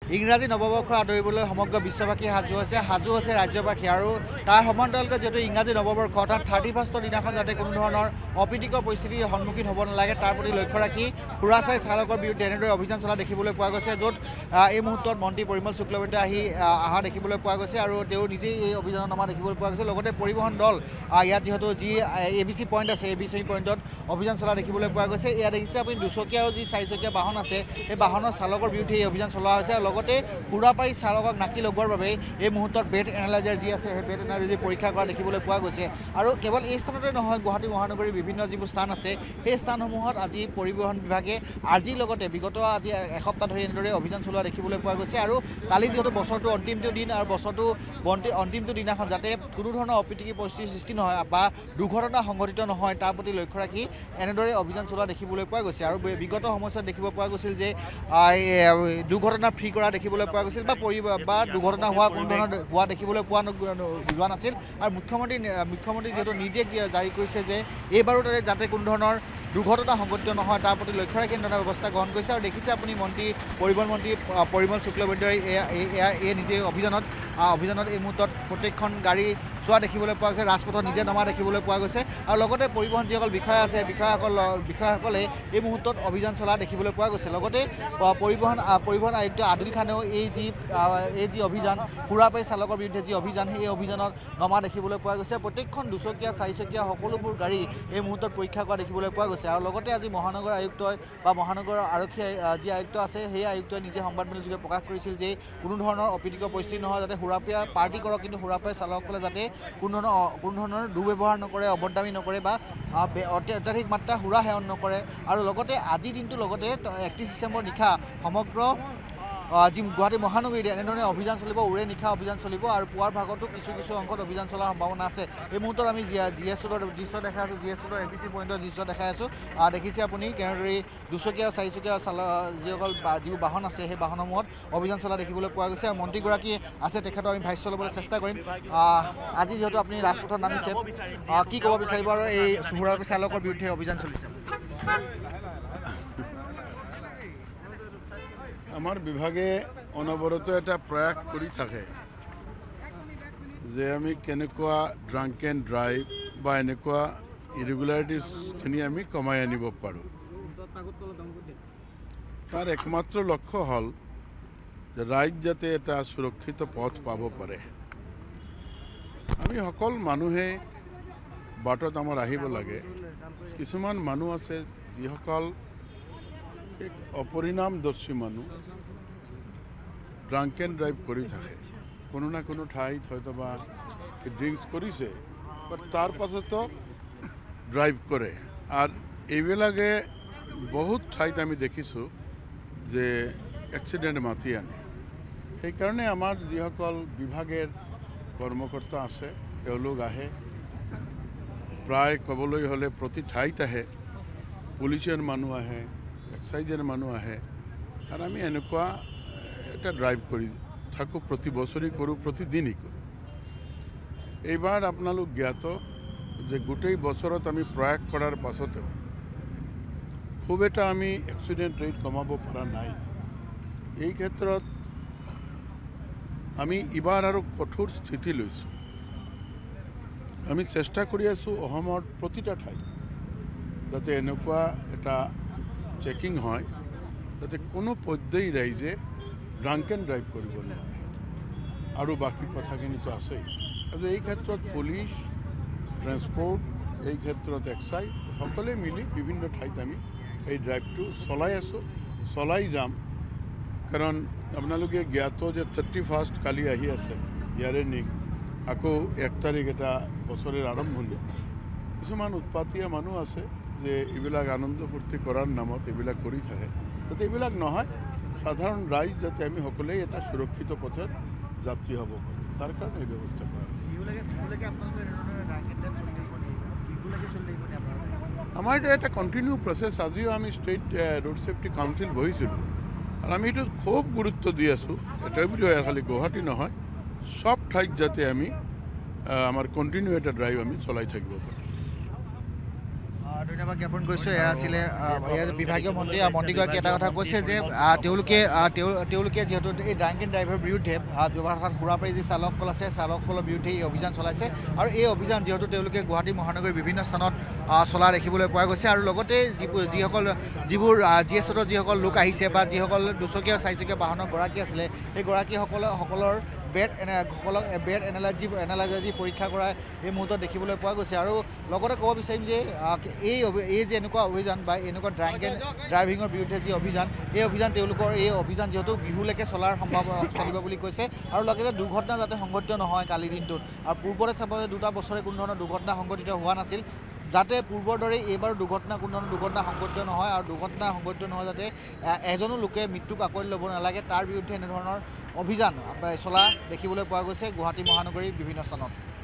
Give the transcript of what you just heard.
ইংৰাজী নৱবৰ্ষ আদৰিবলৈ সমগ্ৰ বিশ্ববাসী সাজু হৈছে ৰাজ্যবাসী আৰু তাৰ সমান্তৰালকৈ যেহেতু ইংৰাজী নৱবৰ্ষ অৰ্থাৎ 31ৰ দিনাখন যাতে কোনো ধৰণৰ অপ্ৰীতিকৰ পৰিস্থিতিৰ সন্মুখীন হ'ব নালাগে তাৰ প্ৰতি লক্ষ্য ৰাখি সুৰাচাৰী চালকৰ বিৰুদ্ধে এনেদৰে অভিযান চলা দেখিবলৈ পোৱা গৈছে য'ত এই মুহূৰ্তত মন্ত্ৰী পৰিমল শুক্লবৈদ্যই অহা দেখিবলৈ পোৱা গৈছে আৰু তেওঁ নিজেই এই অভিযানত নমা দেখিবলৈ পোৱা গৈছে লগতে পৰিবহণ দল ইয়াত যিহেতু যি ABC পইণ্ট আছে ABC পইণ্টত অভিযান চলা দেখিবলৈ পোৱা গৈছে ইয়াত দেখিছে আপুনি দুচকীয়া আৰু যি চাৰিচকীয়া বাহন আছে এই বাহনৰ চালকৰ বিৰুদ্ধে এই অভিযান চলোৱা হৈছে আৰু লগতে সুৰাপাৰী চালকক নাকি লগোৱাৰ বাবে এই মুহূৰ্তত বেড এনালাইজাৰ যি আছে সেই বেড এনালাইজাৰ পৰীক্ষা কৰা দেখিবলৈ পোৱা গৈছে আৰু কেৱল এই স্থানতে নহয় গুৱাহাটী মহানগৰীৰ বিভিন্ন যিবোৰ স্থান আছে সেই স্থানসমূহত আজি পৰিবহণ বিভাগে আজিৰ লগতে বিগত আজি এসপ্তাহ ধৰি এনেদৰে অভিযান চলোৱা দেখিবলৈ পোৱা গৈছে আৰু কালি যিহেতু বছৰটো অন্তিমটো দিন আৰু বছৰটো অন্তিমটো দিনাখন যাতে কোনো ধৰণৰ অপ্ৰীতিকৰ পৰিস্থিতিৰ সৃষ্টি নহয় বা দুৰ্ঘটনা সংঘটিত নহয় তাৰ প্ৰতি লক্ষ্য ৰাখি এনেদৰে অভিযান চলোৱা দেখিবলৈ পোৱা গৈছে আৰু বিগত সময়ছোৱাত দেখিব পোৱা গৈছিল যে দুৰ্ঘটনা ফ্ৰী কৰা দেখিবলৈ পোৱা গৈছিল বা দুৰ্ঘটনা হোৱা কোনো ধৰণৰ হোৱা দেখিবলৈ পোৱা যোৱা নাছিল আৰু মুখ্যমন্ত্ৰী যিহেতু নিৰ্দেশ জাৰি কৰিছে যে এইবাৰো যাতে কোনো ধৰণৰ দুৰ্ঘটনা সংঘটিত নহয় তাৰ প্ৰতি লক্ষ্য ৰাখি এনেধৰণৰ ব্যৱস্থা গ্ৰহণ কৰিছে আৰু দেখিছে আপুনি পৰিবহণ মন্ত্ৰী পৰিমল শুক্লবৈদ্যই এই নিজে অভিযানত এই মুহূৰ্তত প্ৰত্যেকখন গাড়ী চোৱা দেখিবলৈ পোৱা গৈছে ৰাজপথত নিজে নমা দেখিবলৈ পোৱা গৈছে আৰু লগতে পৰিবহণ যিসকল বিষয়া আছে বিষয়াসকলে এই মুহূৰ্তত অভিযান চলা দেখিবলৈ পোৱা গৈছে লগতে পৰিবহণ আয়ুক্ত আদিল খানেও এই যি অভিযান সুৰাপাৰী চালকৰ বিৰুদ্ধে যি অভিযান সেই অভিযানত নমা দেখিবলৈ পোৱা গৈছে প্ৰত্যেকখন দুচকীয়া চাৰিচকীয়া সকলোবোৰ গাড়ী এই মুহূৰ্তত পৰীক্ষা কৰা দেখিবলৈ পোৱা গৈছে আৰু লগতে আজি মহানগৰ আয়ুক্তই বা মহানগৰ আৰক্ষী যি আয়ুক্ত আছে সেই আয়ুক্তই নিজে সংবাদমেলযোগে প্ৰকাশ কৰিছিল যে কোনো ধৰণৰ অপ্ৰীতিকৰ পৰিস্থিতি নহয় যাতে সুৰাপাৰী পাৰ্টি কৰক কিন্তু সুৰাপাৰী চালকসকলে যাতে কোনো ধৰণৰ দুৰ্ব্যৱহাৰ নকৰে অভদ্ৰামী নকৰে বা অত্যাধিক মাত্ৰা সুৰা সেৱন নকৰে আৰু লগতে আজিৰ দিনটো লগতে 31 ডিচেম্বৰ নিশা সমগ্ৰ যি গুৱাহাটী মহানগৰীত এনেধৰণে অভিযান চলিব উৰে নিশা অভিযান চলিব আৰু পুৱাৰ ভাগতো কিছু অংশত অভিযান চলাৰ সম্ভাৱনা আছে এই মুহূৰ্তত আমি GS ৰোডৰ দৃশ্য দেখাই আছোঁ GS ৰোডৰ ABC পইণ্টৰ দৃশ্য দেখাই আছোঁ দেখিছে আপুনি কেনেদৰে দুচকীয়া চাৰিচকীয়া যিবোৰ বাহন আছে সেই বাহনসমূহত অভিযান চলা দেখিবলৈ পোৱা গৈছে আৰু মন্ত্ৰীগৰাকী আছে তেখেতক আমি ভাষ্য ল'বলৈ চেষ্টা কৰিম আজি যিহেতু আপুনি ৰাজপথত নামিছে কি ক'ব বিচাৰিব আৰু এই সুৰাপাৰী চালকৰ বিৰুদ্ধে অভিযান চলিছে আমার বিভাগে অনবরত এটা প্রয়াস করে থাকে যে আমি কেনেকুৱা ড্ৰাংক এণ্ড ড্ৰাইভ বা এনেকুৱা ইৰেগুলাৰিটিজখিনি আমি কমাই আনিব পাৰোঁ তাৰ একমাত্ৰ লক্ষ্য হ'ল যে ৰাইজ যাতে এটা সুৰক্ষিত পথ পাব পাৰে আমি সকল মানুহে বাটত আমাৰ আহিব লাগে কিছুমান মানুহ আছে যিসকল এক অপৰিণামদৰ্শী মানুহ ড্ৰাংক এণ্ড ড্ৰাইভ কৰি থাকে কোনো না কোনো ঠাইত হয়তো বা ড্ৰিংকছ কৰিছে বাট তাৰ পাছতো ড্ৰাইভ কৰে আৰু এইবিলাকে বহুত ঠাইত আমি দেখিছোঁ যে এক্সিডেণ্ট মাতি আনে সেইকাৰণে আমাৰ যিসকল বিভাগেৰ কৰ্মকৰ্তা আছে তেওঁলোক আহে প্ৰায় ক'বলৈ হ'লে প্ৰতি ঠাইত আহে পুলিচৰ মানুহ আহে এক্সাইজৰ মানুহ আহে আৰু আমি এনেকুৱা এটা ড্ৰাইভ কৰি থাকোঁ প্ৰতি বছৰেই কৰোঁ প্ৰতিদিনেই কৰোঁ এইবাৰ আপোনালোক জ্ঞাত যে গোটেই বছৰত আমি প্ৰয়াস কৰাৰ পাছতেও খুব এটা আমি এক্সিডেণ্ট ৰেট কমাব পৰা নাই এই ক্ষেত্ৰত আমি এইবাৰ আৰু কঠোৰ স্থিতি লৈছোঁ আমি চেষ্টা কৰি আছোঁ অসমৰ প্ৰতিটা ঠাইত যাতে এনেকুৱা এটা চেকিং হয় যাতে কোনো পৰ্যায়ত ৰাইজে ড্ৰাংক এণ্ড ড্ৰাইভ কৰিব নোৱাৰে আৰু বাকী কথাখিনিতো আছেই আৰু এই ক্ষেত্ৰত পুলিচ ট্ৰেন্সপৰ্ট এই ক্ষেত্ৰত এক্সাইজ সকলোৱে মিলি বিভিন্ন ঠাইত আমি এই ড্ৰাইভটো চলাই আছোঁ চলাই যাম কাৰণ আপোনালোকে জ্ঞাত যে 31 কালি আহি আছে ইয়াৰে আকৌ 1 তাৰিখ এটা বছৰৰ আৰম্ভণি কিছুমান উৎপাতীয় মানুহ আছে যে এইবিলাক আনন্দ ফূৰ্তি কৰাৰ নামত এইবিলাক কৰি থাকে যাতে এইবিলাক নহয় সাধাৰণ ৰাইজ যাতে আমি সকলোৱে এটা সুৰক্ষিত পথত যাত্ৰী হ'ব পাৰোঁ তাৰ কাৰণে এই ব্যৱস্থা কৰা আমাৰ এইটো এটা কণ্টিনিউ প্ৰচেছ আজিও আমি ষ্টেট ৰোড ছেফটি কাউন্সিল বহিছিলোঁ আৰু আমি এইটো খুব গুৰুত্ব দি আছোঁ এটাই বুলি হয় খালি গুৱাহাটী নহয় সব ঠাইত যাতে আমি আমাৰ কণ্টিনিউ এটা ড্ৰাইভ আমি চলাই থাকিব পাৰোঁ ধন্যবাদ জ্ঞাপন কৰিছোঁ এয়া আছিলে বিভাগীয় মন্ত্ৰী আৰু মন্ত্ৰীগৰাকীয়ে এটা কথা কৈছে যে তেওঁলোকে যিহেতু এই ড্ৰাংক এণ্ড ড্ৰাইভৰ বিৰুদ্ধে ব্যৱহাৰত সুৰাপাৰী যি চালকসকল আছে চালকসকলৰ বিৰুদ্ধে এই অভিযান চলাইছে আৰু এই অভিযান যিহেতু তেওঁলোকে গুৱাহাটী মহানগৰীৰ বিভিন্ন স্থানত চলা দেখিবলৈ পোৱা গৈছে আৰু লগতে যিবোৰ GSTৰ যিসকল লোক আহিছে বা যিসকল দুচকীয়া চাৰিচকীয়া বাহনৰ গৰাকী আছিলে সেই গৰাকীসকলৰ বেড এনালাইজাৰী পৰীক্ষা কৰা এই মুহূৰ্তত দেখিবলৈ পোৱা গৈছে আৰু লগতে ক'ব বিচাৰিম যে এই যে এনেকুৱা অভিযান বা এনেকুৱা ড্ৰাংক এণ্ড ড্ৰাইভিঙৰ বিৰুদ্ধে যি অভিযান এই অভিযান যিহেতু বিহুলৈকে চলিব বুলি কৈছে আৰু লগতে দুৰ্ঘটনা যাতে সংঘটিত নহয় কালি দিনটোত আৰু পূৰ্বতে চাব যে 2টা বছৰে কোনো ধৰণৰ দুৰ্ঘটনা সংঘটিত হোৱা নাছিল যাতে পূৰ্বৰ দৰে এইবাৰ কোনো ধৰণৰ দুৰ্ঘটনা সংঘটিত নহয় আৰু দুৰ্ঘটনা সংঘটিত নহয় যাতে এজনো লোকে মৃত্যুক আঁকোৱালি ল'ব নালাগে তাৰ বিৰুদ্ধে এনেধৰণৰ অভিযান চলা দেখিবলৈ পোৱা গৈছে গুৱাহাটী মহানগৰীৰ বিভিন্ন স্থানত